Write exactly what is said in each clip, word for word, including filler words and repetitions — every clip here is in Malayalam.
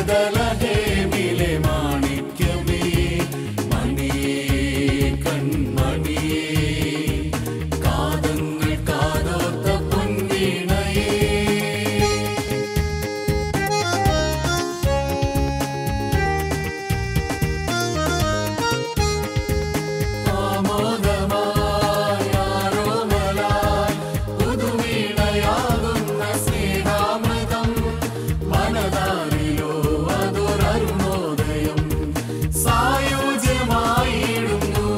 ബേദലഹേമിലെ മാണിക്യമേ മണിയേ കൺമണിയേ കാതങ്ങൾ കാതോത്ത പൊൻവീണയേ ആമോദമായി ആരോമലായി പുതുവീണയാകുന്ന സ്നേഹാമൃതം മനതാരിലോ അതൊരരുണോദയം സായുജ്യമായിടുന്നു.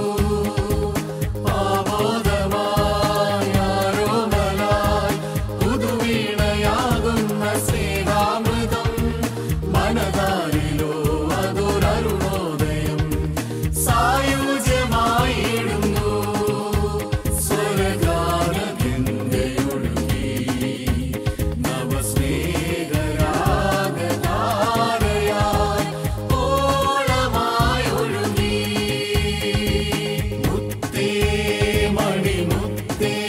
ആമോദമായി ആരോമലായി പുതുവീണയാകുന്ന സ്നേഹാമൃതം മനതാരിലോ അതൊരരുണോദയം സായുജ്യമായിടുന്നു. സ്വരഗാനഗംഗയൊഴുകി നവസ്നേഹരാഗധാരയായി ഓളമായി ഒഴുകി. മുത്തേ മണിമുത്തേ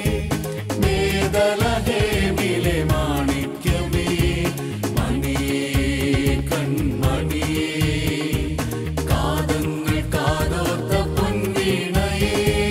ബേദലഹേമിലെ മാണിക്യമേ മണിയേ കൺമണിയേ കാതങ്ങൾ കാതോത്ത പൊൻവീണയേ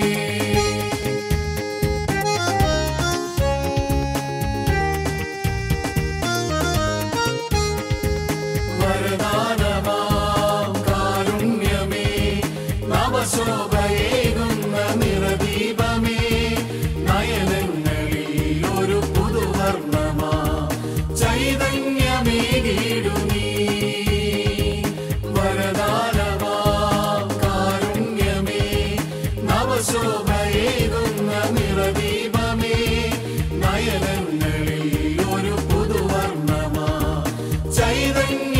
വരദാനമാം കാരുണ്യമേ നവശോഭയേകുന്ന നിറദീപമേ നയനങ്ങളിൽ ഒരു പുതുവർണ്ണമാ ചൈതന്യമേകിടു നീ. വരദാനമാം കാരുണ്യമേ നവശോഭയേകുന്ന നിറദീപമേ നയനങ്ങളിൽ ഒരു പുതുവർണ്ണമാ ചൈതന്യ